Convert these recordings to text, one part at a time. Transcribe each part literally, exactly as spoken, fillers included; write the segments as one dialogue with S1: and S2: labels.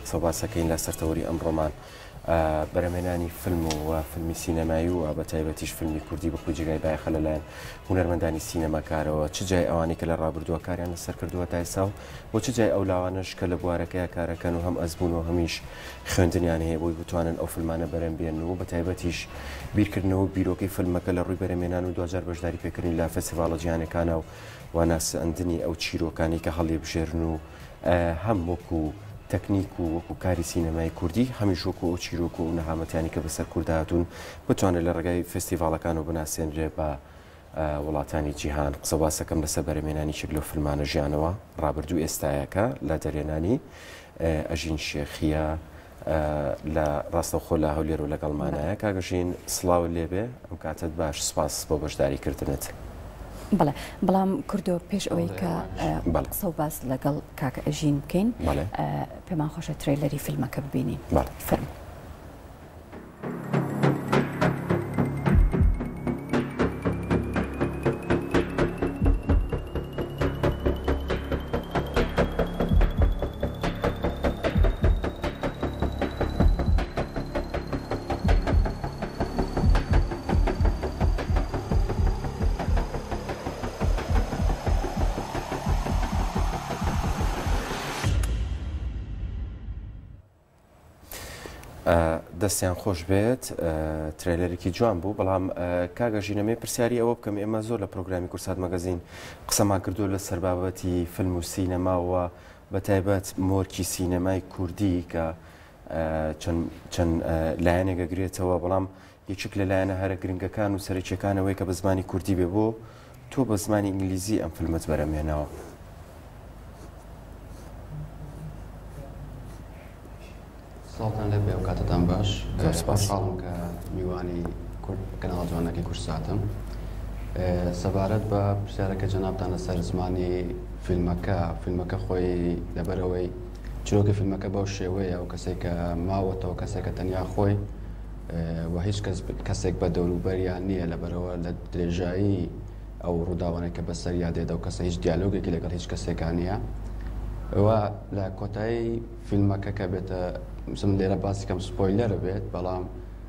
S1: قسە باسەکەین لە سەرتەوەری ئەمڕۆمان بەرەمێنانی فیلم و فیلمی سینەمایی و بە تایبەتیش فیلمی کوردی بەخۆی جێگای بایەخە لەلایەن هونەرمەندانی سینەماکارەوە چ جای ئەوانەی کە لە ڕابردووە کاریان لەسەر کردووە تا ئێستا و بۆ چ جای ئەو لاوانش کە لە بوارەکەی کارەکەن و هەم ئەزبوون و هەمیش خوێندنیان هەیە بۆی بتوانن ئەو فیلمانە بەرەمبێن و بە تایبەتیش بیرکردنەوە بیرۆکەی فیلمەکە لە ڕووی بەرەمێنان و دوجار بەشداری پێکردنی لا فستیڤالە جیهانیەکانە و واناسەندنی ئەو چیرۆکانی کە هەڵێ بژێرن و هەم وەکو تەکنیک و وەکو کاری سینەمای کوردی هەمیش وەکو ئەو چیرۆک و نەهامەتیانی کە بەسەر کوردهاتون بتوانێت لە ڕێگای فستیڤالەکان و بناسێنرێ بە وڵاتانی جیهان. قسە باسەکەم لەسەر بەرەمێنانی شێک لەو فیلمانە ژیانەوە ڕابردوو ئێستایەکە لە دەرێنانی ئەژین شێخیە لە ڕاستەوخۆ لە هەولێر و لەگەڵمانایە. کاگەژین سڵاو لێبێ، ئەم کاتت باش، سپاس بۆ بەشداریکردنت.
S2: بەڵێ بەڵام کردو پێش ئەوەی کە قسە و باس لەگەڵ کاکە ئەژین بکەین پێمان خۆشە ترێلەری فیلمەکە ببینین. فیلم
S1: دەستیان خۆش بێت. ترێلەرێکی جوان بوو، بەڵام کاگەژینەمێ پرسیاری ئەوە بکەم ئێمە زۆر لە پرۆگرامی کورسات مەگەزین قسەمان کردو لە سەربابەتی فیلم و سینەماوە بە تایبەت مۆرکی سینەمای کوردی کە چەند لایەنێک ئەگرێتەوە، بەڵام یەکێک لە لایەنە هەرە گرنگەکان و سەرچیەکانەوەی کە بە زمانی کوردی بێ بۆ تۆ بە زمانی ئینگلیزی ئەم فیلمت بەرەمێناوە.
S3: ساڵتان لێ بێ و کاتتان باش. خۆشحاڵم کە میوانی کەناڵ جوانەکەی کورساتم. سەبارەت بە پرسیارەکە جەنابتان لەسەر زمانی فیلمەکە فیلمەکە خۆی لەبەرەوەی چیرۆکی فیلمەکە بەو شێوەیە و کەسێک کە ماوەتەوە کەسێکە تەنیا خۆی و هیچ کەسێک بە دەوروبەریان نییە لەبەرەوە لە درێژایی ئەو ڕووداوانێک کە بەسەریا دێدا و کەسە هیچ دیالۆگێکی لەگەڵ هیچ کەسێکان نییە. ئەوە لە کۆتایی فیلمەکە کە بێتە مسم لێرە باسی کەم سپۆیلەرە بێت، بەڵام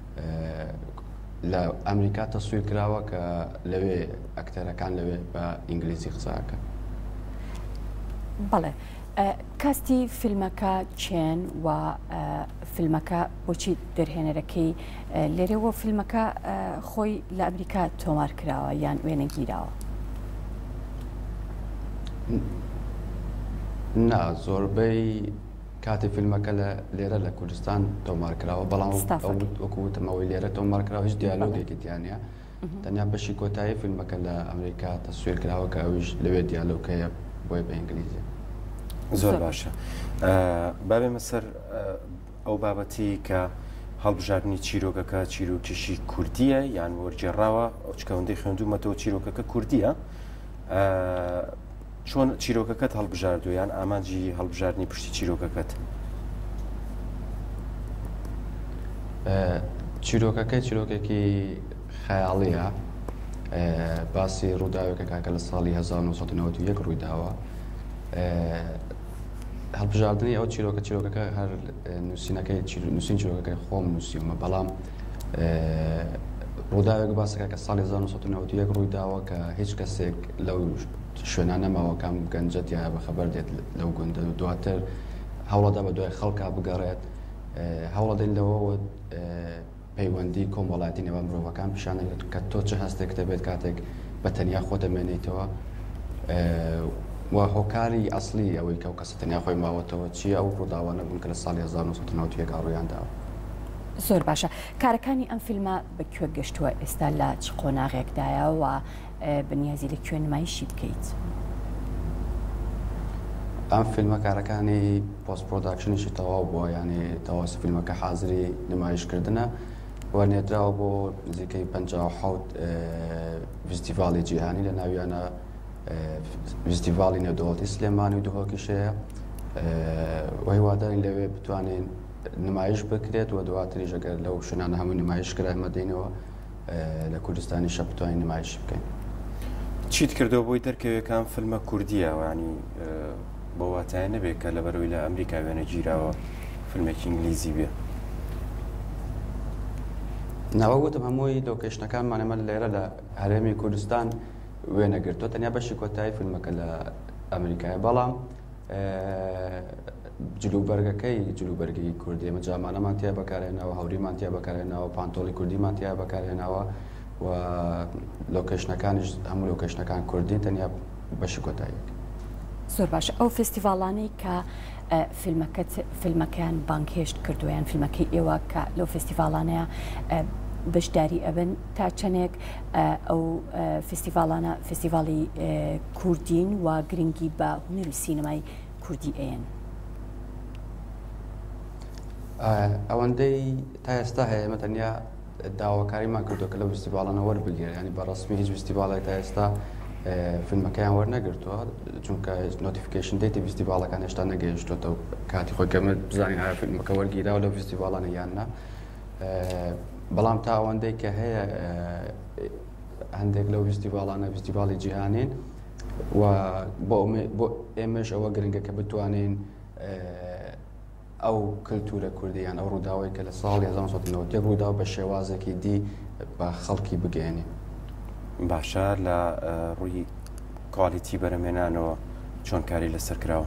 S3: لە ئەمریکا تەسویر کراوە کە لەوێ ئەکتەرەکان لەوێ بە ئینگلیزی قساکە.
S2: بەڵێ کاستی فیلمەکە چێن و فیلمەکە بۆچی دەرهێنەرەکەی لێرەوە فیلمەکە خۆی لە ئەمریکا تۆمار کراوە یان وێنەگیراوە؟
S3: نا، زۆربەی کاتی فیلمەکە لە لێرە لە کوردستان تۆمارکراوە، بەڵام وەکوتمەوەی لێرە تۆمارکراوە هیچ دیالۆگێکی دیانە، تەنیا بەشی کۆتایی فیلمەکە لە ئەمریکا تەسویر کراوە کە ئەویش لەوێ دیالۆگەیە بۆی بە ئینگلیزی.
S1: زۆر باشە. بابێمە سەر ئەو بابەتی کە هەڵبژاردننی چیرۆکەکە چیرۆکیشی کوردیە یان وەرجێڕاوە، ئەوچکەوەندەی خوێندومەتەوە چیرۆکەکە کوردیە. چۆن چیرۆکەکەت هەڵبژاردوو یان ئامانجی هەڵبژاردننی پشتی چیرۆکەکەت؟
S3: چیرۆکەکەی چیرۆکێکی خەیاڵیە، باسی ڕووداوێکە کاکە لە ساڵی هەزار و نۆ سەد و نەوەت و یەک ڕوویداوە. هەڵبژاردننی ئەو چیرۆکە چیرۆکەکە هەر نووسینەکەی نووسین چیرۆکەکەی خۆم نووسیمە، بەڵام ڕووداوێک باسەکە کە ساڵی هەزار و نۆ سەد و نەوەت و یەک ڕوویداوە کە هیچ کەسێک لەو شوێنانەماوە کام گەنجەتیە بە خەبەر دێت لەو گوندە و دواتر هەوڵەدا بە دوای خەڵکا بگەڕێت. هەوڵەدەین لەوەوە پەیوەندی کۆمەڵایەتی نێوان مرۆڤەکان پیشانەگرێت کە تۆ چه هەستێک دەبێت کاتێک بە تەنیا خۆ دەمێنیتەوە و هۆکاری ئەسلی ئەوەی کە ئەو کەسە تەنیا خۆی ماوەتەوە چیە ئەو ڕووداوانە بوون کە لە ساڵی هەزار و نۆ سەد و نەوەت و یەک ڕوویانداوە.
S2: زۆر باشە. کارەکانی ئەم فیلمە بەکوێ گەشتووە ئێستا لە چ قۆناغێکدایە و بەنیازی لە کوێ نمایشی بکەیت؟
S3: ئەم فیلمە کارەکانی پۆست پرۆداکشنیشی تەواو بووە، یعنی تەواو فیلمەکە حازری نمایشکردنە و نێردراوە بۆ نزیکەی پەنجاو و حەوت فستیڤاڵی جیهانی، لە ناویانە فستیڤاڵی نێودەوڵەتی سلێمانی و دووهۆکیشەیە و هیوادارین لەوێ بتوانین نمایش بکرێت و دواتریش ئەگەر لەو شوێنانە هەموو نمایش کرا مەدەینەوە لە کوردستانی شە بتوانین نمایش بکەین.
S1: چیت کردەوە بۆی دەرکەوێکان فیلمە کوردیە، ینی بۆ واتایە نەبێت کە لەبەرەوەی لە ئەمریکا وێنە گیراوە فیلمێکی ئینگلیزی بێ.
S3: ناوەگوتم هەمووی لۆکیشنەکانمان ئەمە لێرە لە هەرێمی کوردستان وێنەگرتووە، تەنیا بەشی کۆتایی فیلمەکە لە ئەمریکای، بەڵام جلوبەرگەکەی جلوبەرگی کوردی ئەمە جامانەمان تیا بەکارهێناوە، هەوریمان تیا بەکارهێناوە، پانتۆڵی کوردیمان تیا بەکارهێناوە و لۆکیشنەکانیش هەموو لۆکیشنەکان کوردی تەنیا بەشی کۆتاییەک.
S2: زۆر باشە. ئەو فستیڤاڵانەی کە فیلمەکەیان بانگهێشت کردویان فیلمەکەی ئێوە کە لەو فستیڤاڵانەیە بەشداری ئەبن تا چەندێک ئەو فستیڤاڵانە فستیڤاڵی کوردین و گرنگی بە هونەر و سینەمای کوردی ئەیەن؟
S3: ئەوەندەی تا ئێستا هەیە ئێمە تەنیا داواکاریمان کردووە کە لەو فستیڤاڵانە وەربگیرێت، ینی بەڕەسمی هیچ فستیڤاڵێک تا ئێستا فیلمەکەیان وەرنەگرتووە، چونکە نۆتیفیکیشن دەیتی فستیڤاڵەکان هێشتا نەگەیشتوێتەوە کاتی خۆی کەمە بزانین ئایا فیلمەکە وەرگیراوە لەو فستیڤاڵانە یان نا. بەڵام تا ئەوەندەی کە هەیە هەندێک لەو فستیڤاڵانە فستیڤاڵی جیهانین و بۆ ئێمەش ئەوە گرنگە کە بتوانین ئەو کللتورە کوردیان ئەو ڕووداوی کە لە ساڵی هەزار و نۆ سەد و نەوەت یەک ڕوودا بە شێوازێکی دی بە خەڵکی بگەێنین.
S1: باشە لە ڕووی کوالیتی بەرەمێنانەوە چۆن کاری لەسەر کراوە؟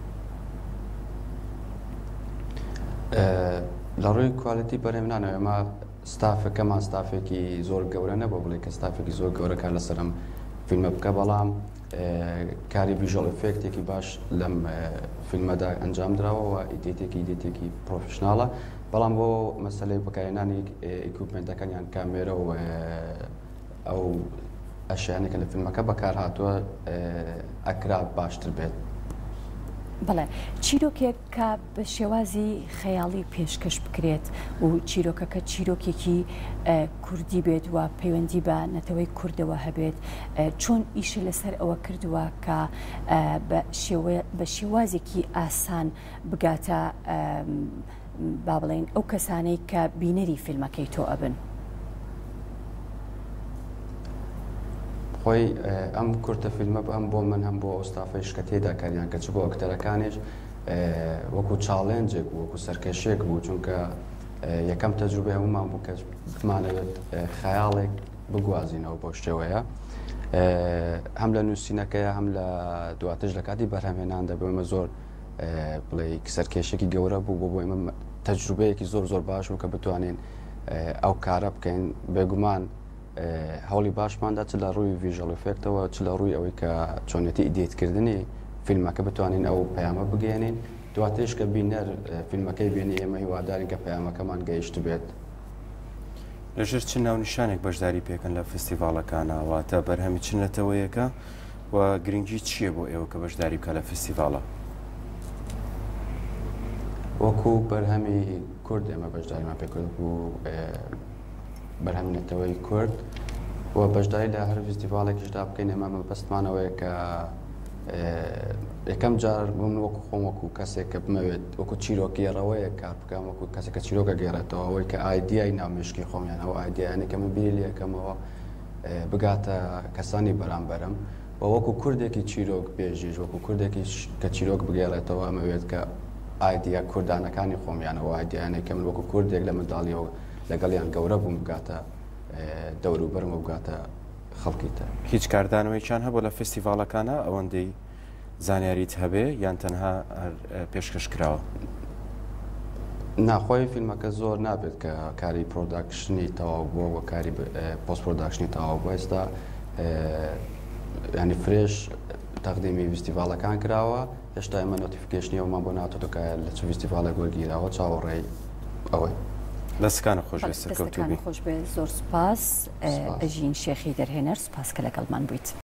S3: لە ڕووی کوالیتی بەرەمێنانەوە ئێمە ستافەکەمان ستافێکی زۆر گەورە نەبوو بڵێ کە ستافێکی زۆر گەورە کار لەسەرم فیلمە بکە، بەڵام کاری ڤیژوەڵ ئفێکتێکی باش لەم فیلمەدا ئەنجام درراوە و ئیدێتێکی ئیدێتێکی پرۆفشناڵە، بەڵام بۆ مەسەلەی بەکارهێنانی ئیکوپمنتەکان یان کامێرە و ئەو ئەشیانێکە لە فیلمەکە بەکار هاتووە ئەکرا باشتر بێت.
S2: بەڵێ چیرۆکێک کە بە شێوازی خەیاڵی پێشکەش بکرێت و چیرۆکەکە چیرۆکێکی کوردی بێت و پەیوەندی بە نەتەوەی کوردەوە هەبێت، چۆن ئیشی لەسەر ئەوە کردووە کە بە شێوازێکی ئاسان بگاتە با بڵێن ئەو کەسانەی کە بینەری فیلمەکەی تۆ ئەبن؟
S3: خۆی ئەم کورتە فیلمە ئەم بۆ من هەم بۆ ئەوستافەیش کە تێدا کاریان کە چ بۆ ئەکتەرەکانیش وەکو چاڵێنجێک بوو، وەکو سەرکەشێک بوو، چونکە یەکەم تەجروبە هەمومان بوو کە بتمانەوێت خەیاڵێک بگوازینەوە بۆ شێوەیە، هەم لە نووسینەکەیە هەم لە دواتش لە کاتی بەرهەمهێناندا بۆ ئێمە زۆر بڵێ سەرکێشێکی گەورە بوو بۆ بۆ ئێمە تەجروبەیەکی زۆر زۆر باش بوو کە بتوانین ئەو کارە بکەین. بێگومان هەوڵی باشماندا چ لە ڕووی ڤیژوەڵ ئفێکتەوە چ لە ڕووی ئەوەی کە چۆنێتی ئیدێتکردنی فیلمەکە بتوانین ئەو پەیامە بگەێنین، دواتێش کە بینەر فیلمەکەی بێنی ئێمە هیوادارین کە پەیامەکەمان گەیشت بێت.
S1: لەژێر چ ناونیشانێک بەشداری پێکەن لە فستیڤاڵەکانە واتە بەرهەمی چ نەتەوەیەکە و گرنگی چییە بۆ ئێوە کە بەشداری بکە لە فستیڤاڵە؟
S3: وەکو بەرهەمی کورد ئێمە بەشداریمان پێکرد بوو بەرهەمی نەتەوەی کورد و بەشداری لە هەر فستیڤاڵێکیشدا بکەین. ئێمە مەبەستمانەوەیە کە یەکەم جار بووم وەکو خۆم وەکو کەسێک کە بمەوێت وەکو چیرۆکیێڕەوەیە کار بکەم، وەکو کەسێک کە چیرۆکە گێڕێتەوە، ئەوەی کە ئایدیای ناومێشکی خۆمیان ئەو ئایدیانێک کە من بیری لێ یەکەمەوە بگاتە کەسانی بەرامبەرم و وەکو کوردێکی چیرۆک بێژیش وەکو کوردێکی کە چیرۆک بگێڕێتەوە ئەمەوێت کە ئایدیا کوردانەکانی خۆمیانەوە ئایدیانێک کە من وەکو کوردێک لە منداڵیەوە لەگەڵیان گەورە بووم بگاتە دەوروبەرم و بگاتە خەڵکی تر.
S1: هیچ کاردانەوەیچیان هەبوو لە فستیڤاڵەکانە ئەوەندەی زانیاریت هەبێ یان تەنها پێشکەش کراوە؟
S3: ناخۆی فیلمەکە زۆر نابێت کە کاری پرۆداکشنی تەواو بووە و کاری پۆست پرۆداکشنی تەواو بووە. ئێستا ینی فرێش تەقدیمی فستیڤاڵەکان کراوە، هێشتا ئێمە نۆتیفیکیشنیەوەمان بۆ ناتۆتۆکە لە چ فستیڤاڵێک وەرگیراوە چاوەڕێی ئەوەی.
S1: دەستکانە خۆش بێت سەرکەوتوبی.
S2: خۆش بێت. زۆر سوپاس ئەژین شێخی دەرهێنەر، سوپاس کە لەگەڵمان بوویت.